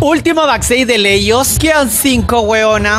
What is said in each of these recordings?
Último backstage de Leyos. Quedan 5, weona.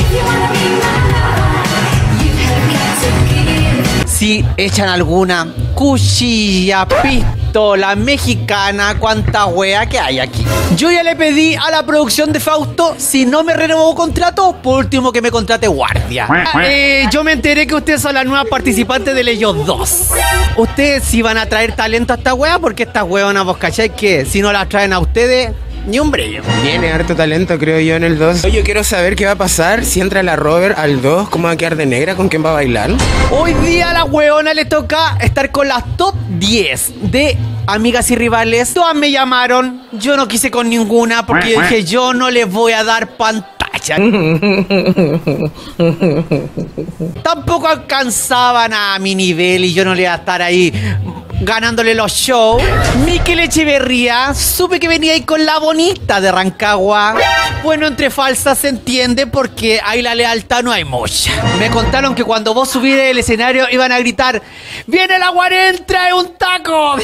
Si echan alguna cuchilla, pistola mexicana, cuánta wea que hay aquí. Yo ya le pedí a la producción de Fausto, si no me renovó contrato, por último que me contrate guardia. Yo me enteré que ustedes son las nuevas participantes de Leyos 2. Ustedes sí van a traer talento a esta wea, porque estas weonas, vos cachai que si no las traen a ustedes, ni un brillo. Tiene harto talento, creo yo, en el 2. Yo quiero saber qué va a pasar si entra la Robert al 2. ¿Cómo va a quedar de negra? ¿Con quién va a bailar? Hoy día a la weona le toca estar con las top 10 de amigas y rivales. Todas me llamaron. Yo no quise con ninguna porque yo dije, yo no les voy a dar pantalla. Tampoco alcanzaban a mi nivel y yo no le iba a estar ahí ganándole los shows. Miquel Echeverría, supe que venía ahí con la bonita de Rancagua. Bueno, entre falsas se entiende porque ahí la lealtad no hay mucha. Me contaron que cuando vos subís del escenario iban a gritar: ¡viene la Guarén, trae un taco!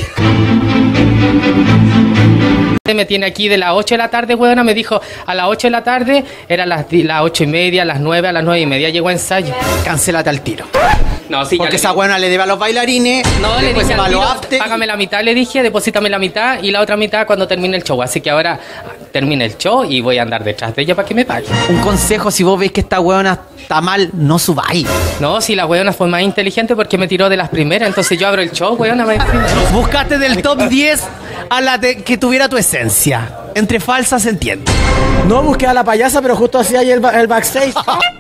Me tiene aquí de las 8 de la tarde, weona, me dijo a las 8 de la tarde, eran las 8:30, a las 9, a las 9:30 llegó a ensayo. Cancélate al tiro. No, sí, porque esa buena le debe a los bailarines. No, le después dije va a al los tiro, after. págame la mitad, le dije, deposítame la mitad y la otra mitad cuando termine el show. Así que ahora termine el show y voy a andar detrás de ella para que me pague. Un consejo, si vos veis que esta weona está mal, no subáis. No, si la weona fue más inteligente porque me tiró de las primeras, entonces yo abro el show, weona. Buscaste del top 10 a la que tuviera tu esencia. Entre falsas se entiende. No busqué a la payasa, pero justo así hay el backstage.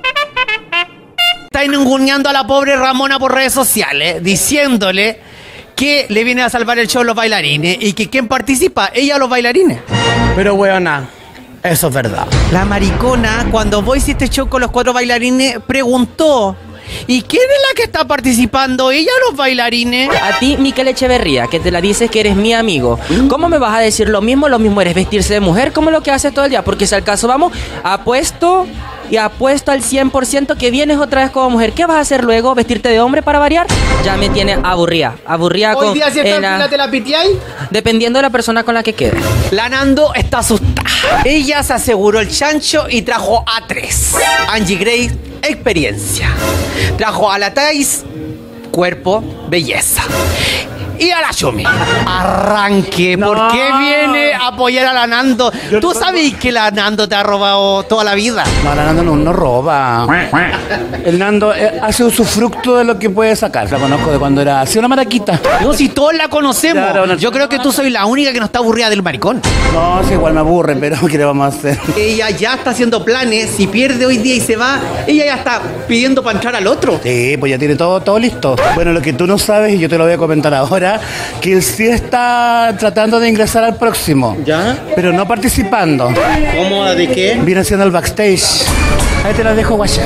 Está ninguneando a la pobre Ramona por redes sociales, diciéndole que le viene a salvar el show a los bailarines y que ¿quién participa? Ella o los bailarines. Pero weona, eso es verdad. La maricona, cuando vos hiciste show con los 4 bailarines, preguntó: ¿y quién es la que está participando? ¿Ella o los bailarines? A ti, Miquel Echeverría, que te la dices que eres mi amigo. ¿Cómo me vas a decir lo mismo? Lo mismo eres vestirse de mujer, como lo que haces todo el día. Porque si al caso vamos, apuesto al 100% que vienes otra vez como mujer. ¿Qué vas a hacer luego? ¿Vestirte de hombre para variar? Ya me tiene aburrida. Aburrida con... ¿Hoy día si está en fila te la piteáis? Dependiendo de la persona con la que quede. La Nando está asustada. Ella se aseguró el chancho y trajo a 3. Angie Gray, experiencia. Trajo a la Thais, cuerpo, belleza. Y a la Yumi, arranque. No. ¿Por qué viene a apoyar a la Nando? ¿Tú sabes que la Nando te ha robado toda la vida? No, la Nando no roba. El Nando hace usufructo de lo que puede sacar. La conozco de cuando era así una maraquita. No, si todos la conocemos. Claro, Yo creo que tú soy la única que no está aburrida del maricón. No, sí, igual me aburre, pero ¿qué le vamos a hacer? Ella ya está haciendo planes. Si pierde hoy día y se va, ella ya está pidiendo para entrar al otro. Sí, pues ya tiene todo listo. Bueno, lo que tú no sabes, y yo te lo voy a comentar ahora, que él sí está tratando de ingresar al próximo. ¿Ya? Pero no participando. ¿Cómo? ¿De qué? Viene haciendo el backstage. Ahí te la dejo, guacha.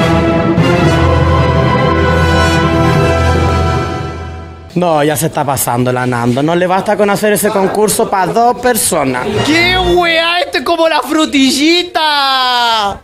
No, ya se está pasando la Nando. No le basta con hacer ese concurso para 2 personas. ¡Qué weá! ¡Esto es como la frutillita!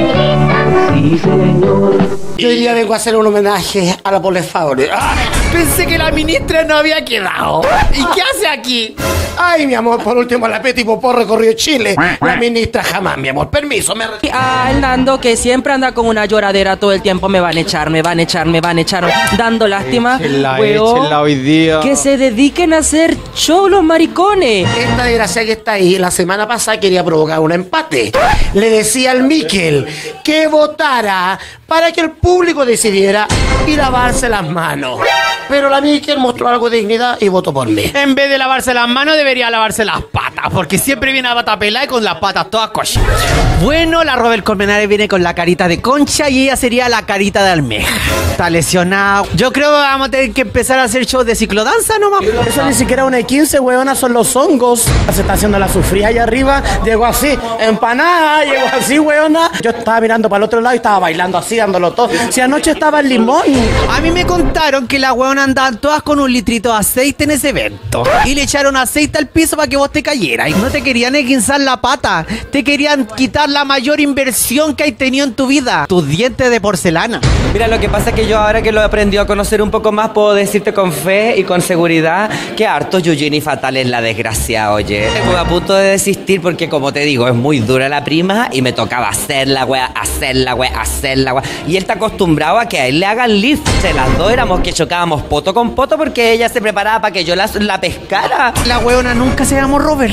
Yo hoy día vengo a hacer un homenaje a la Paula Faure. Pensé que la ministra no había quedado. ¿Y qué hace aquí? Ay, mi amor, por último, la Peti Popó recorrió Chile. La ministra jamás, mi amor. Permiso, me retiro. Ah, el Nando, que siempre anda con una lloradera todo el tiempo. Me van a echar. Dando lástima. Échenla hoy día. Que se dediquen a hacer show los maricones. Esta desgracia que está ahí, la semana pasada quería provocar un empate. Le decía al Miquel que votara para que el público decidiera y lavarse las manos. Pero la Miquel mostró algo de dignidad y votó por mí. En vez de lavarse las manos, debería lavarse las patas, porque siempre viene a pata pelada y con las patas todas cochinas. Bueno, la Robert Colmenares viene con la carita de concha y ella sería la carita de almeja. Está lesionada. Yo creo que vamos a tener que empezar a hacer shows de ciclodanza nomás. Eso ni siquiera una de 15, weona, son los hongos. Se está haciendo la sufrida allá arriba. Llegó así, empanada, llegó así, weona. Yo estaba mirando para el otro lado y estaba bailando así, dándolo todo. Si anoche estaba el limón. A mí me contaron que la huevona weón, andaban todas con un litrito de aceite en ese evento. Y le echaron aceite al piso para que vos te cayeras. Y no te querían esguinzar la pata. Te querían quitar la mayor inversión que hay tenido en tu vida. Tus dientes de porcelana. Mira, lo que pasa es que yo ahora que lo he aprendido a conocer un poco más, puedo decirte con fe y con seguridad que harto Yuyini fatal es la desgracia, oye. Estuve a punto de desistir porque, como te digo, es muy dura la prima y me tocaba hacer la wea. Y él está acostumbrado a que a él le hagan lift. Las dos éramos que chocábamos poto con poto porque ella se preparaba para que yo la pescara. La weona nunca se llamó Robert.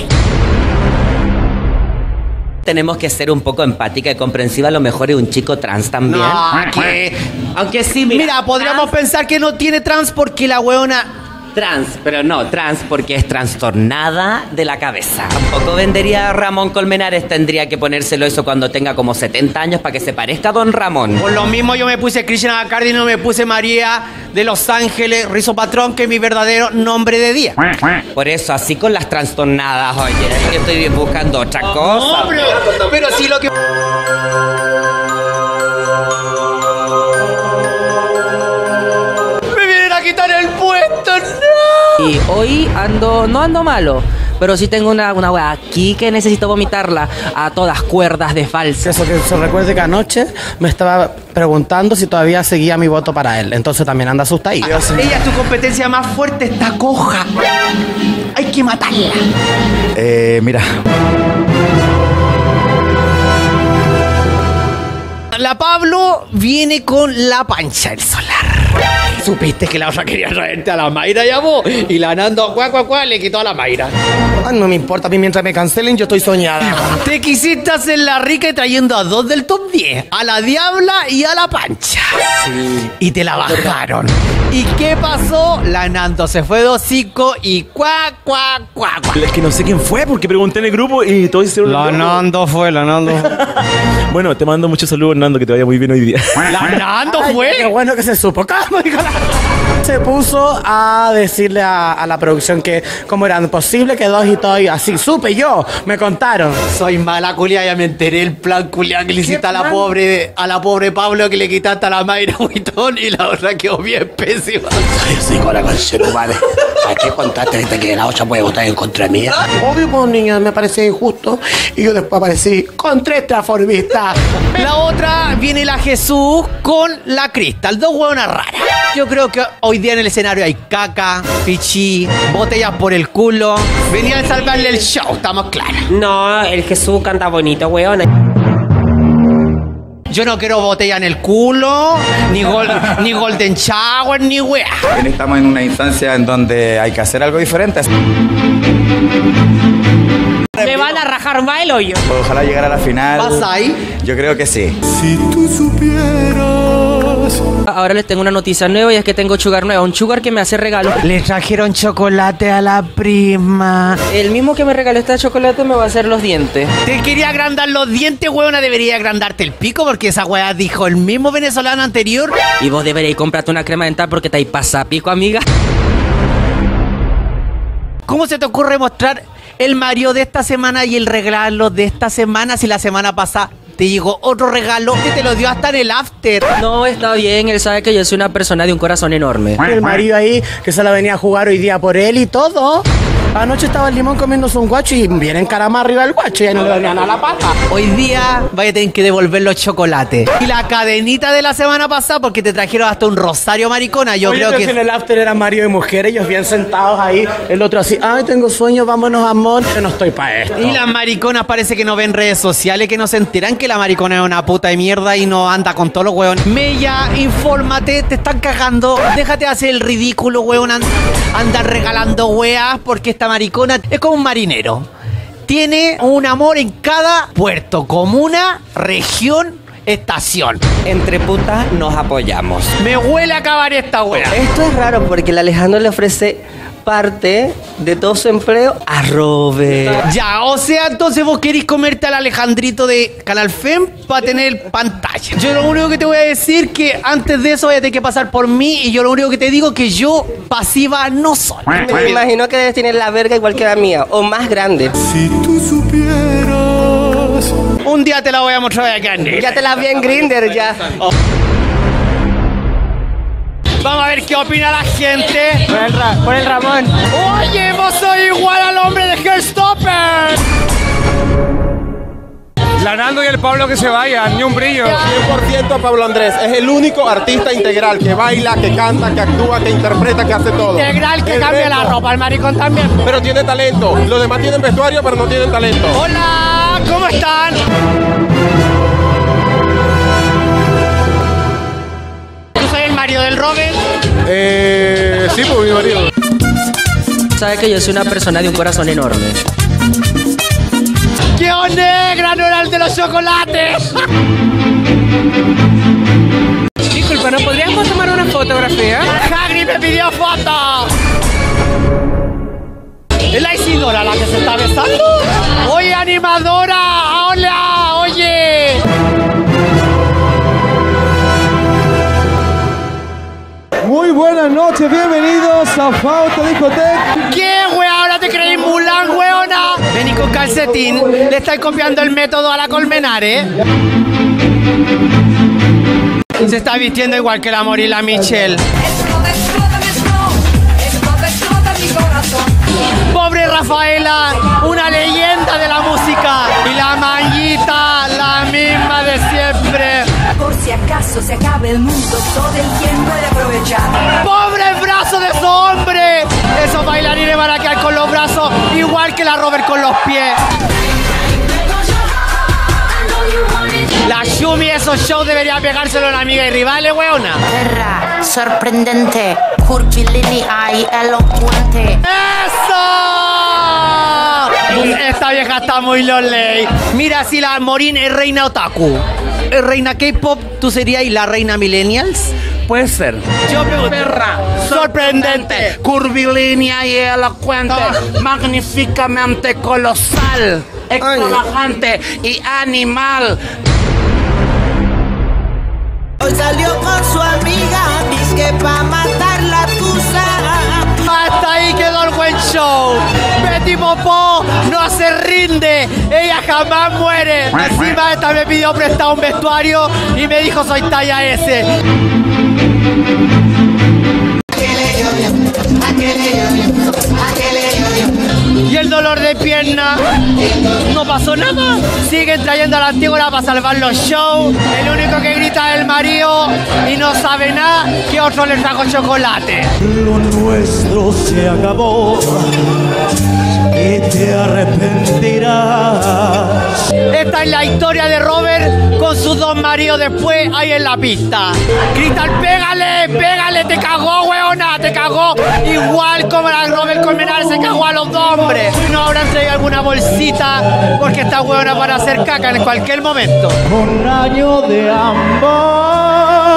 Tenemos que ser un poco empática y comprensiva. A lo mejor es un chico trans también. No, ¿qué? Aunque sí, Mira, podríamos pensar que no tiene trans porque la weona... Trans, pero no, trans porque es trastornada de la cabeza. Tampoco vendería a Ramón Colmenares, tendría que ponérselo eso cuando tenga como 70 años para que se parezca a Don Ramón. Por lo mismo yo me puse Krishna Bacardi y no me puse María de Los Ángeles Rizo Patrón, que es mi verdadero nombre de día. Por eso, así con las trastornadas, oye, yo estoy buscando otra cosa. No, pero sí lo que... ¡Me vienen a quitar el puesto! ¡No! Y hoy no ando malo, pero sí tengo una wea aquí que necesito vomitarla a todas cuerdas de falsa. Eso que se recuerde que anoche me estaba preguntando si todavía seguía mi voto para él. Entonces también anda asustadito. Ella es tu competencia más fuerte, está coja. Hay que matarla. Mira. La Pablo viene con la pancha del solar. Supiste que la otra quería traerte a la Mayra, ya vos. Y la Nando, le quitó a la Mayra. Ay, no me importa, a mí mientras me cancelen yo estoy soñada. Te quisiste hacer la rica y trayendo a dos del top 10. A la Diabla y a la Pancha. Sí. Y te la bajaron. ¿Y qué pasó? La Nando se fue de hocico y cuac. Es que no sé quién fue porque pregunté en el grupo y todos hicieron... La Nando fue. Bueno, te mando muchos saludos, Nando, que te vaya muy bien hoy día. La Nando fue. Qué bueno que se supo. ¿Cómo dijo la... Se puso a decirle a la producción que cómo era posible que dos y todo y así. Supe yo, me contaron. Soy mala culia, ya me enteré el plan culia que le hiciste a la pobre Pablo, que le quitaste a la Mayra Huitón y la otra quedó bien pésima. Sí, con la canción, madre. ¿A qué contaste que la otra puede votar en contra mía? Obvio, pues, niña, me parecía injusto. Y yo después aparecí con 3 transformistas. La otra viene la Jesús con la Cristal, dos hueonas raras. Yo creo que hoy día en el escenario hay caca, pichí, botellas por el culo. Venían a salvarle el show, estamos claros. No, el Jesús canta bonito, weón. Yo no quiero botella en el culo, ni golden shower, ni wea. Estamos en una instancia en donde hay que hacer algo diferente. Me van a rajar más el hoyo. Ojalá llegar a la final. ¿Vas ahí? Yo creo que sí. Si tú supieras. Ahora les tengo una noticia nueva y es que tengo sugar nueva. Un sugar que me hace regalo. Le trajeron chocolate a la prima. El mismo que me regaló este chocolate me va a hacer los dientes. Te quería agrandar los dientes, huevona. Debería agrandarte el pico porque esa hueá dijo el mismo venezolano anterior. Y vos deberíais comprarte una crema dental porque te hay pasapico, amiga. ¿Cómo se te ocurre mostrar el Mario de esta semana y el regalo de esta semana si la semana pasada te llegó otro regalo que te lo dio hasta en el after? No, está bien, él sabe que yo soy una persona de un corazón enorme. El marido ahí que se la venía a jugar hoy día por él y todo. Anoche estaba el limón comiéndose un guacho y viene encaramado arriba del guacho y ahí no le venían a la pata. Hoy día vaya a tener que devolver los chocolates. Y la cadenita de la semana pasada porque te trajeron hasta un rosario, maricona. Yo creo que... en el after eran marido y mujer, ellos bien sentados ahí. El otro así, ay, tengo sueño, vámonos, amor. Yo no estoy para esto. Y las mariconas parece que no ven redes sociales, que no se enteran que la maricona es una puta de mierda y no anda con todos los hueones. Mella, infórmate, te están cagando. Déjate de hacer el ridículo, hueón. Andar regalando hueas porque esta maricona es como un marinero. Tiene un amor en cada puerto, comuna, región, estación. Entre putas nos apoyamos. Me huele a acabar esta wea. Esto es raro porque el Alejandro le ofrece parte de todo su empleo a Robert. Ya, o sea, entonces vos querés comerte al Alejandrito de Canal Fem para tener pantalla. Yo lo único que te voy a decir que antes de eso voy a tener que pasar por mí y yo lo único que te digo que yo pasiva no soy. Me imagino que debes tener la verga igual que la mía o más grande. Si tú supieras. Un día te la voy a mostrar acá en Ya te la vi en Grindr ya. Vamos a ver qué opina la gente. Por el Ramón. Oye, vos soy igual al hombre de Hairstopper. La Naldo y el Pablo que se vayan, ni un brillo. 100% Pablo Andrés. Es el único artista integral que baila, que canta, que actúa, que interpreta, que hace todo. Integral que El cambia resto. la ropa, el maricón también. Pero tiene talento. Los demás tienen vestuario, pero no tienen talento. Hola, ¿cómo están? ¿Tú soy el marido del Robert? Sí, pues mi marido. Sabes que yo soy una persona de un corazón enorme. ¡Qué negra no era el de los chocolates! Disculpa, ¿no podríamos tomar una fotografía? ¡Hagrid me pidió foto! ¿Es la Isidora la que se está besando? ¡Oye, animadora! ¡Hola! ¡Oye! Muy buenas noches, bienvenidos a Fausto Discoteca. ¿Qué, wea? ¿Ahora te creéis Mulan, weona? Vení con calcetín. Le estáis copiando el método a la Colmenares. Se está vistiendo igual que la Mori y la Michelle. Pobre Rafaela, una leyenda de la música. Y la Manguita, la misma de siempre. Por si acaso se acabe el mundo, todo el tiempo de aprovechar. ¡Pobre brazo de ese hombre! Esos bailarines van a quedar con los brazos igual que la Robert con los pies. La Shumi, esos shows debería pegárselo a una amiga y rivales, weona. Terra, sorprendente, curvilínea y elocuente. ¡Eso! Esta vieja está muy loley. Mira, si la Morín es reina otaku, es reina K-pop, ¿tú serías la reina millennials? Puede ser. Yo me perra, sorprendente, Curvilínea y elocuente, magníficamente colosal, extravagante y animal. Hoy salió con su amiga, disque pa' matar la tusa. Hasta ahí quedó el buen show. Betty Popó no se rinde, ella jamás muere. Encima esta me pidió prestado un vestuario y me dijo soy talla S. Y el dolor de pierna, no pasó nada. Siguen trayendo a la antigua para salvar los shows. El único que grita es el marido y no sabe nada que otro le trajo chocolate. Lo nuestro se acabó y te arrepentirás. Esta es la historia de Robert con sus dos maridos después ahí en la pista. Crystal, pégale, pégale, te cagó, weona, te cagó. Igual como la Robert Colmenares se cagó a los dos hombres. No habrán traído alguna bolsita porque esta weona para hacer caca en cualquier momento. Un año de amor.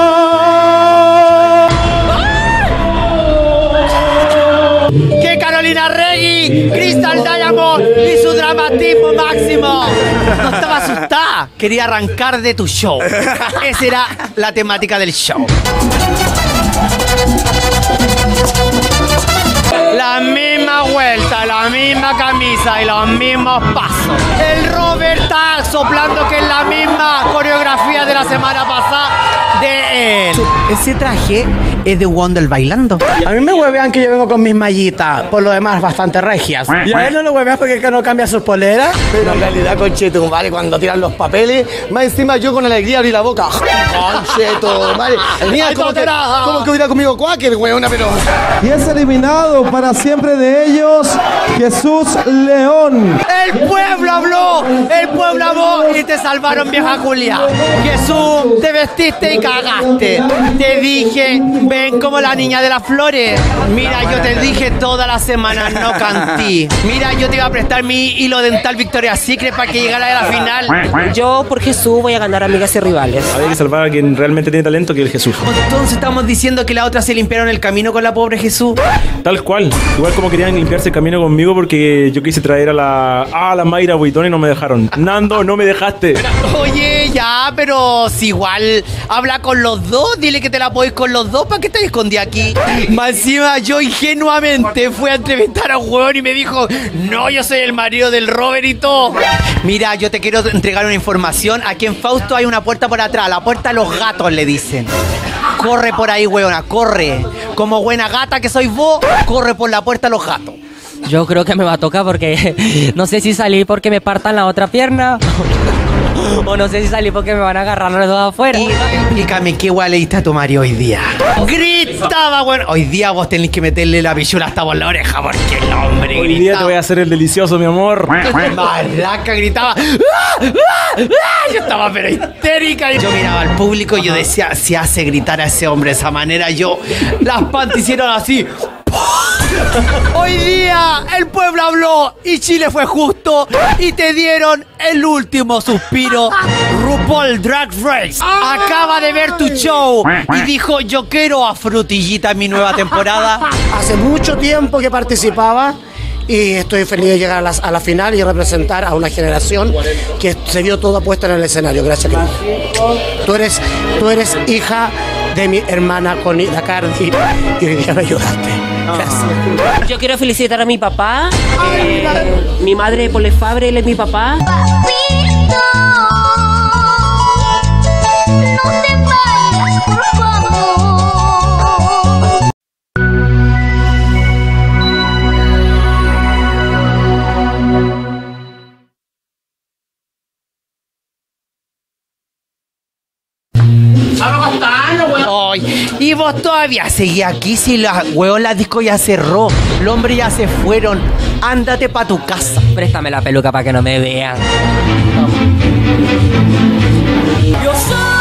Que Carolina Regui, Crystal Diamond y su dramatismo máximo. No estaba asustada, quería arrancar de tu show. Esa era la temática del show. La misma vuelta, la misma camisa y los mismos pasos. El Robert está soplando que es la misma coreografía de la semana pasada de él. Ese traje es de Wonder bailando. A mí me huevean que yo vengo con mis mallitas, por lo demás bastante regias. Y a él no lo huevean porque es que no cambia sus poleras. Pero en realidad, concheto, ¿vale? Cuando tiran los papeles, más encima yo con alegría abrí la boca. Concheto, ¿vale? Mira, como que hubiera comido cuáquer, weona, pero... Y es eliminado para siempre de ellos Jesús León. El pueblo habló y te salvaron, vieja Julia. Jesús, te vestiste y cagaste. Te dije, ven como la niña de las flores. Mira, yo te dije toda la semana, no cantí. Mira, yo te iba a prestar mi hilo dental Victoria's Secret para que llegara a la final. Yo por Jesús voy a ganar amigas y rivales. Había que salvar a quien realmente tiene talento, que es el Jesús. Entonces estamos diciendo que la otra se limpiaron el camino con la pobre Jesús. Tal cual. Igual como querían limpiarse el camino conmigo porque yo quise traer a la Mayra Buitón y no me dejaron. Nando, no me dejaste. Oye, ya, pero si igual habla con los dos, dile que te la podéis con los dos, ¿para qué te escondí aquí? Más encima yo ingenuamente fui a entrevistar a un huevón y me dijo, no, yo soy el marido del Robert y todo. Mira, yo te quiero entregar una información. Aquí en Fausto hay una puerta por atrás, la puerta de los gatos le dicen. Corre por ahí, weona, corre. Como buena gata que soy vos, corre por la puerta a los gatos. Yo creo que me va a tocar porque no sé si salí porque me partan la otra pierna o no sé si salí porque me van a agarrar los dos afuera. Explícame qué guay le diste a tu Mario hoy día. Gritaba, bueno. Hoy día vos tenés que meterle la pichula hasta por la oreja porque el hombre Hoy gritaba. día te voy a hacer el delicioso, mi amor. Malaca gritaba. ¡Ah! ¡Ah! ¡Ah! Yo estaba pero histérica. Yo miraba al público y yo decía, si hace gritar a ese hombre de esa manera, las panties hicieron así. Hoy día el pueblo habló y Chile fue justo y te dieron el último suspiro. RuPaul Drag Race acaba de ver tu show y dijo, yo quiero a Frutillita en mi nueva temporada. Hace mucho tiempo que participaba y estoy feliz de llegar a la final y representar a una generación que se vio toda puesta en el escenario. Gracias, tú eres hija de mi hermana Connie Dacardi y hoy día me ayudaste. Gracias. Yo quiero felicitar a mi papá. Mi madre Paul Fabre, él es mi papá. Papito, no te vayas, por favor. Ay, y vos todavía seguís aquí si la disco ya cerró. Los hombres ya se fueron. Ándate pa' tu casa. Préstame la peluca para que no me vean. Yo soy